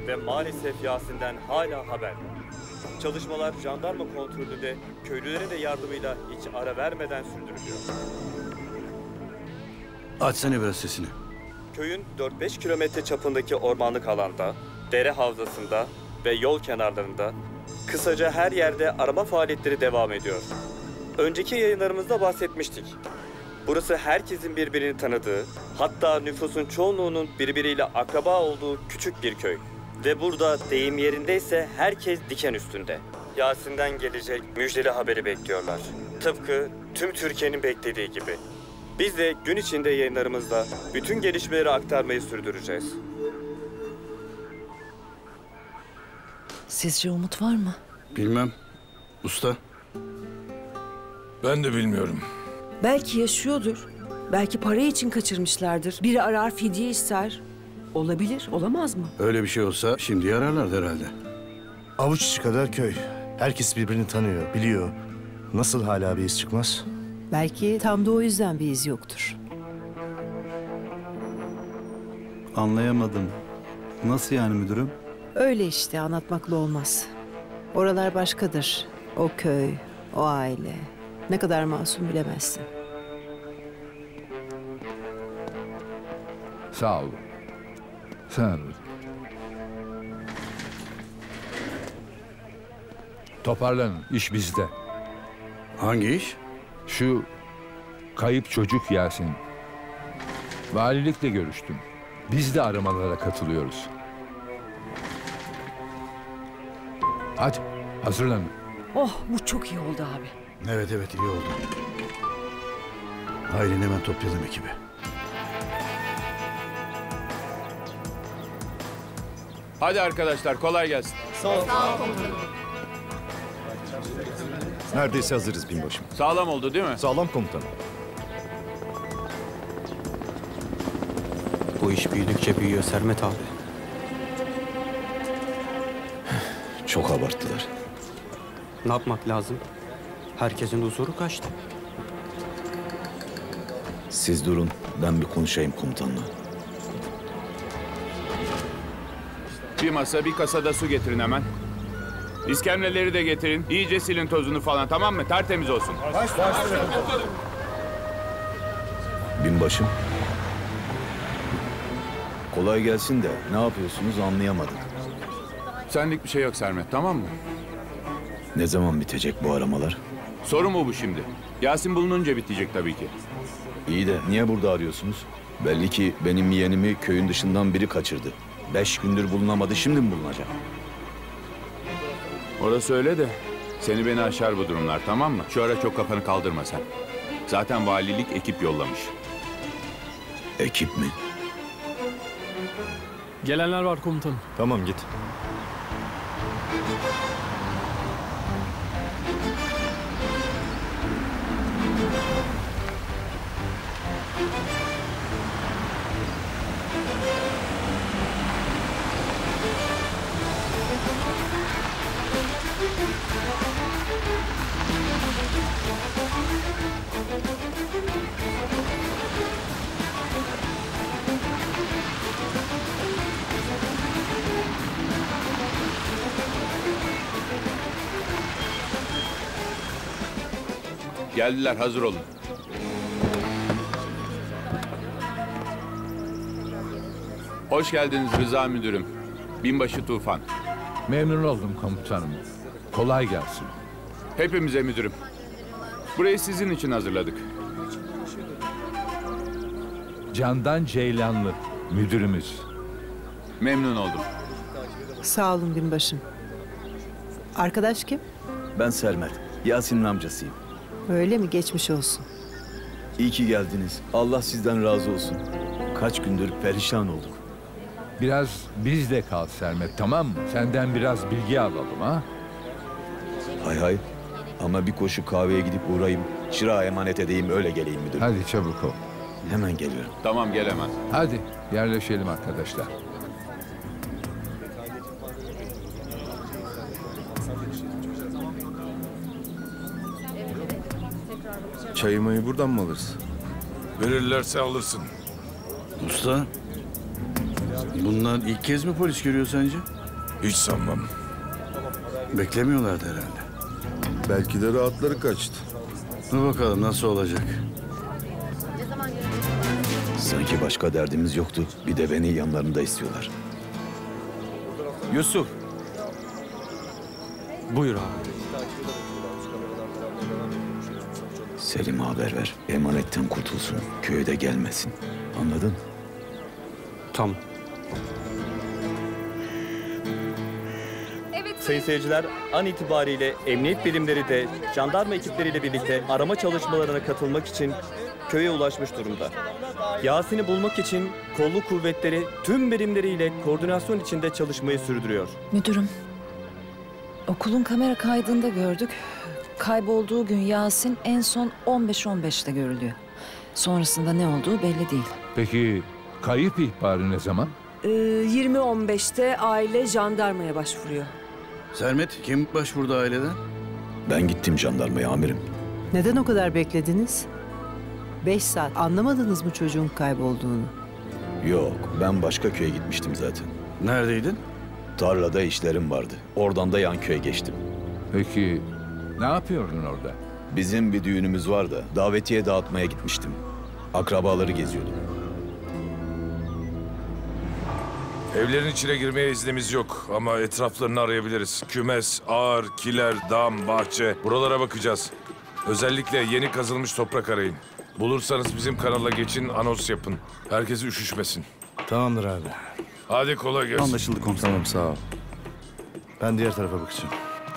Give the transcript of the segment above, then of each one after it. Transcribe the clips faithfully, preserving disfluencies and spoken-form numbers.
ve maalesef Yasin'den hala haber yok. Çalışmalar jandarma kontrolünde köylülerin de yardımıyla hiç ara vermeden sürdürülüyor. Açsana biraz sesini. Köyün dört beş kilometre çapındaki ormanlık alanda, dere havzasında ve yol kenarlarında kısaca her yerde arama faaliyetleri devam ediyor. Önceki yayınlarımızda bahsetmiştik. Burası herkesin birbirini tanıdığı, hatta nüfusun çoğunluğunun birbiriyle akraba olduğu küçük bir köy. Ve burada deyim yerindeyse herkes diken üstünde. Yasin'den gelecek müjdeli haberi bekliyorlar. Tıpkı tüm Türkiye'nin beklediği gibi. Biz de gün içinde yayınlarımızda bütün gelişmeleri aktarmayı sürdüreceğiz. Sizce umut var mı? Bilmem. Usta. Ben de bilmiyorum. Belki yaşıyordur. Belki para için kaçırmışlardır. Biri arar, fidye ister. Olabilir, olamaz mı? Öyle bir şey olsa şimdi ararlardı herhalde. Avuç içi kadar köy. Herkes birbirini tanıyor, biliyor. Nasıl hala bir iz çıkmaz? Belki tam da o yüzden bir iz yoktur. Anlayamadım. Nasıl yani müdürüm? Öyle işte, anlatmakla olmaz. Oralar başkadır. O köy, o aile. Ne kadar masum bilemezsin. Sağ ol. Sen. Toparlanın, iş bizde. Hangi iş? Şu kayıp çocuk Yasin. Valilikle görüştüm. Biz de aramalara katılıyoruz. Hadi, hazırlanın. Oh, bu çok iyi oldu abi. Evet evet iyi oldu. Ailen hemen toplayalım ekibi. Hadi arkadaşlar kolay gelsin. Sağ ol. Sağ ol komutanım. Neredeyse hazırız binbaşım. Sağlam oldu değil mi? Sağlam komutanım. Bu iş büyüdükçe büyüyor Sermet abi. Çok abarttılar. Ne yapmak lazım? Herkesin huzuru kaçtı. Siz durun, ben bir konuşayım komutanla. Bir masa bir kasada su getirin hemen. İskemleleri de getirin. İyice silin tozunu falan, tamam mı? Tertemiz olsun. Baş, baş, Binbaşım. Kolay gelsin de ne yapıyorsunuz anlayamadım. Senlik bir şey yok Sermet, tamam mı? Ne zaman bitecek bu aramalar? Soru mu bu şimdi? Yasin bulununca bitecek tabii ki. İyi de niye burada arıyorsunuz? Belli ki benim yeğenimi köyün dışından biri kaçırdı. Beş gündür bulunamadı, şimdi mi bulunacak? Orası öyle de seni beni aşar bu durumlar, tamam mı? Şu ara çok kafanı kaldırma sen. Zaten valilik ekip yollamış. Ekip mi? Gelenler var komutanım. Tamam git. Geldiler, hazır olun. Hoş geldiniz Rıza Müdürüm. Binbaşı Tufan. Memnun oldum komutanım. Kolay gelsin. Hepimize müdürüm. Burayı sizin için hazırladık. Candan Ceylanlı, müdürümüz. Memnun oldum. Sağ olun binbaşım. Arkadaş kim? Ben Sermet, Yasin'in amcasıyım. Öyle mi? Geçmiş olsun. İyi ki geldiniz. Allah sizden razı olsun. Kaç gündür perişan olduk. Biraz bizde kal Sermet, tamam mı? Senden biraz bilgi alalım ha? Hay hay. Ama bir koşu kahveye gidip uğrayayım. Çırağa emanet edeyim, öyle geleyim müdürüm. Hadi çabuk ol. Hemen geliyorum. Tamam, gelemez. Hadi yerleşelim arkadaşlar. Çayı mayı buradan mı alırız? Verirlerse alırsın. Usta. Bunlar ilk kez mi polis görüyor sence? Hiç sanmam. Beklemiyorlardı herhalde. Belki de rahatları kaçtı. Dur bakalım nasıl olacak. Sanki başka derdimiz yoktu. Bir de beni yanlarında istiyorlar. Yusuf. Buyur abi. Selim'e haber ver. Emanetten kurtulsun. Köye de gelmesin. Anladın? Tamam. Sayın seyirciler, an itibariyle emniyet birimleri de jandarma ekipleriyle birlikte arama çalışmalarına katılmak için köye ulaşmış durumda. Yasin'i bulmak için kolluk kuvvetleri tüm birimleriyle koordinasyon içinde çalışmayı sürdürüyor. Müdürüm, okulun kamera kaydında gördük. Kaybolduğu gün Yasin en son on beş on beşte görülüyor. Sonrasında ne olduğu belli değil. Peki kayıp ihbarı ne zaman? Ee, yirmi on beşte aile jandarmaya başvuruyor. Sermet, kim başvurdu aileden? Ben gittim jandarmaya amirim. Neden o kadar beklediniz? Beş saat. Anlamadınız mı çocuğun kaybolduğunu? Yok, ben başka köye gitmiştim zaten. Neredeydin? Tarlada işlerim vardı. Oradan da yan köye geçtim. Peki ne yapıyordun orada? Bizim bir düğünümüz var da davetiye dağıtmaya gitmiştim. Akrabaları geziyordum. Evlerin içine girmeye iznimiz yok ama etraflarını arayabiliriz. Kümes, ağır, kiler, dam, bahçe buralara bakacağız. Özellikle yeni kazılmış toprak arayın. Bulursanız bizim kanala geçin, anons yapın. Herkes üşüşmesin. Tamamdır abi. Hadi kolay gelsin. Anlaşıldı komutanım. Tamam sağ ol. Ben diğer tarafa bakacağım.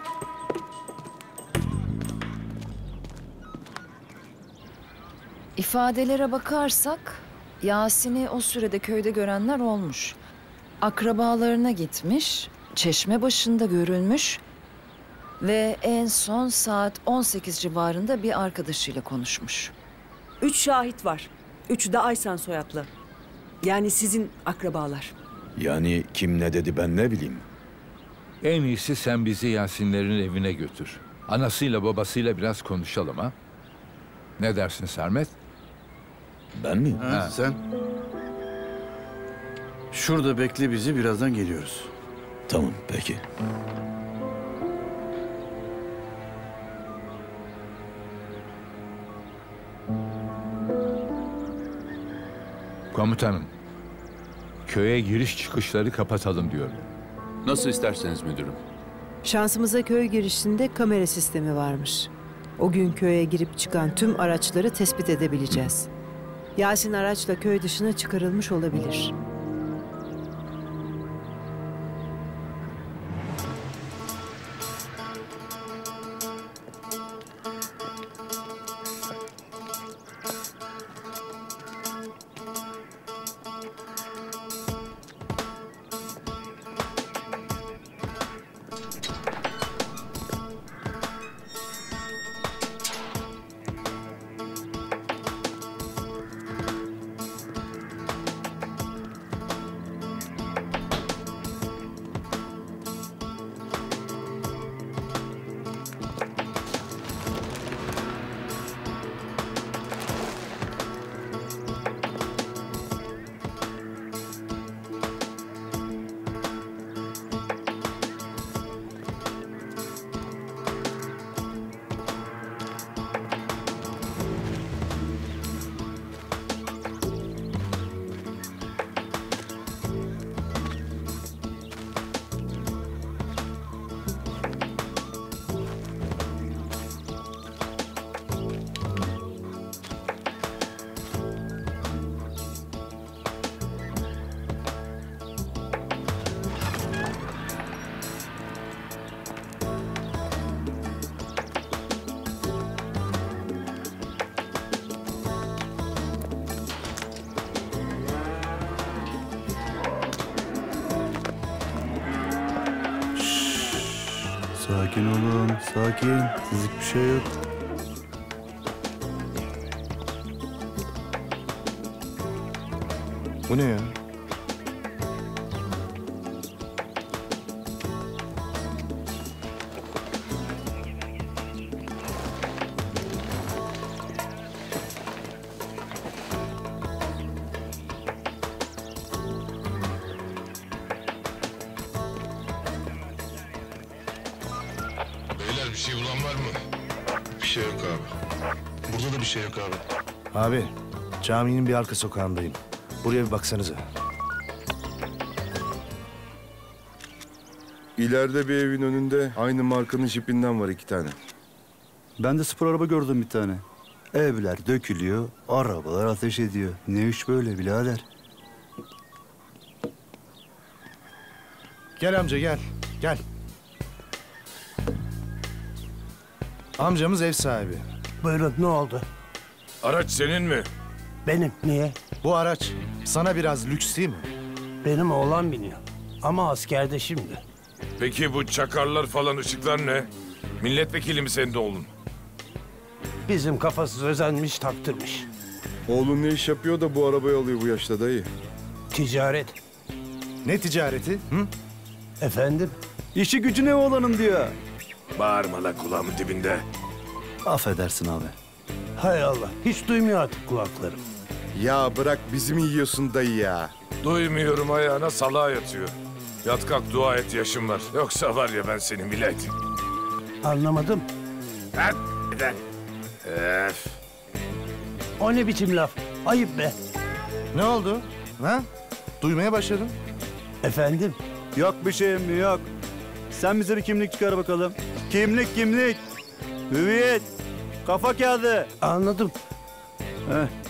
İfadelere bakarsak Yasin'i o sürede köyde görenler olmuş. Akrabalarına gitmiş, çeşme başında görülmüş ve en son saat on sekiz civarında bir arkadaşıyla konuşmuş. Üç şahit var. Üçü de Aysan soyadlı. Yani sizin akrabalar. Yani kim ne dedi ben ne bileyim. En iyisi sen bizi Yasinlerin evine götür. Anasıyla babasıyla biraz konuşalım ha. Ne dersin Sermet? Ben mi? Ha, Ha. sen? Şurada bekle bizi, birazdan geliyoruz. Tamam peki. Komutanım, köye giriş çıkışları kapatalım diyorum. Nasıl isterseniz müdürüm. Şansımıza köy girişinde kamera sistemi varmış. O gün köye girip çıkan tüm araçları tespit edebileceğiz. Yasin araçla köy dışına çıkarılmış olabilir. Sakin olun, sakin. Sizlik bir şey yok. Bu ne ya? bir şey bulan var mı? Bir şey yok abi. Burada da bir şey yok abi. Abi, caminin bir arka sokağındayım. Buraya bir baksanıza. İleride bir evin önünde aynı markanın jipinden var iki tane. Ben de spor araba gördüm bir tane. Evler dökülüyor, arabalar ateş ediyor. Ne iş böyle birader? Gel amca gel, gel. Amcamız ev sahibi. Buyurun, ne oldu? Araç senin mi? Benim, niye? Bu araç sana biraz lüks değil mi? Benim oğlan biniyor. Ama askerde şimdi. Peki bu çakarlar falan ışıklar ne? Milletvekili mi senin de oğlun? Bizim kafası özenmiş, taktırmış. Oğlun ne iş yapıyor da bu arabayı alıyor bu yaşta dayı? Ticaret. Ne ticareti? Hı? Efendim? İşi gücü ne oğlanın diyor. Bağırma la kulağımın dibinde. Affedersin abi. Hay Allah, hiç duymuyor artık kulaklarım. Ya bırak bizi mi yiyorsun dayı ya? Duymuyorum ayağına salağa yatıyor. Yat kalk dua et yaşım var. Yoksa var ya ben senin milletim. Anlamadım. Hadi gidelim. Öf. O ne biçim laf? Ayıp be. Ne oldu? Ha? Duymaya başladım. Efendim? Yok bir şeyim mi yok. Sen bize bir kimlik çıkar bakalım. Kimlik kimlik. Hüviyet. Kafa kağıdı. Anladım. Heh.